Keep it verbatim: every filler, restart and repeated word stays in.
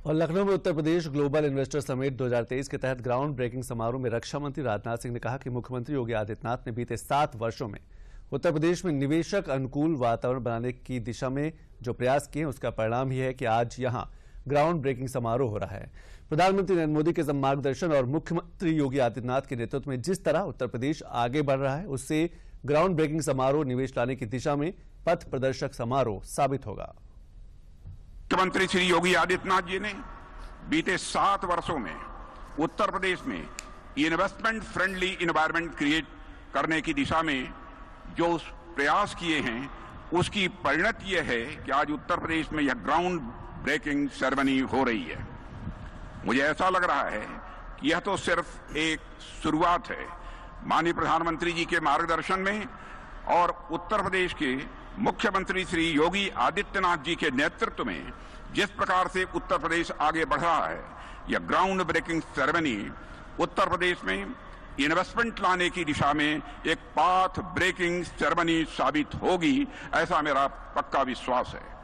और लखनऊ में Uttar Pradesh global investor summit दो हज़ार तेईस के तहत ग्राउंड ब्रेकिंग समारोह में रक्षा मंत्री राजनाथ सिंह ने कहा कि मुख्यमंत्री योगी आदित्यनाथ ने बीते सात वर्षों में उत्तर प्रदेश में निवेशक अनुकूल वातावरण बनाने की दिशा में जो प्रयास किए उसका परिणाम ही है कि आज यहां ग्राउंड ब्रेकिंग समारोह हो रहा है। प्रधानमंत्री नरेंद्र मोदी के मार्गदर्शन और मुख्यमंत्री योगी आदित्यनाथ के नेतृत्व में जिस तरह उत्तर प्रदेश आगे बढ़ रहा है, उससे ग्राउंड ब्रेकिंग समारोह निवेश लाने की दिशा में पथ प्रदर्शक समारोह साबित होगा। मुख्यमंत्री श्री योगी आदित्यनाथ जी ने बीते सात वर्षों में उत्तर प्रदेश में इन्वेस्टमेंट फ्रेंडली इन्वायरमेंट क्रिएट करने की दिशा में जो प्रयास किए हैं, उसकी परिणति यह है कि आज उत्तर प्रदेश में यह ग्राउंड ब्रेकिंग सेरेमनी हो रही है। मुझे ऐसा लग रहा है कि यह तो सिर्फ एक शुरुआत है। माननीय प्रधानमंत्री जी के मार्गदर्शन में और उत्तर प्रदेश के मुख्यमंत्री श्री योगी आदित्यनाथ जी के नेतृत्व में जिस प्रकार से उत्तर प्रदेश आगे बढ़ रहा है, यह ground breaking ceremony Uttar Pradesh में इन्वेस्टमेंट लाने की दिशा में एक पाथ ब्रेकिंग सेरेमनी साबित होगी, ऐसा मेरा पक्का विश्वास है।